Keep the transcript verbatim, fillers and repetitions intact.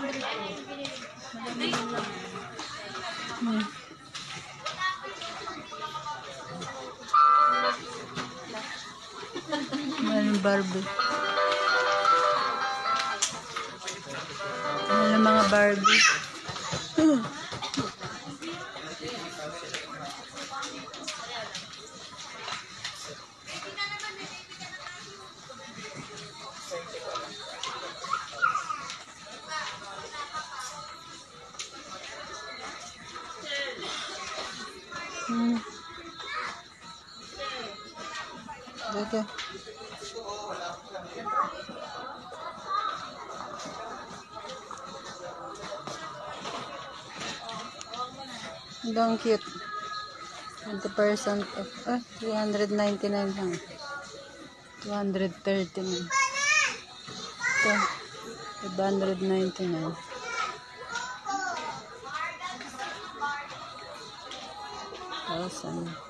Hmm. Maraming Barbie. Mahal na mga Barbie. Hmm. Hmm. Dito. Ang cute. twenty percent off. Ah, three hundred ninety-nine lang. two hundred thirty-nine. Ito. five hundred ninety-nine. Thousand.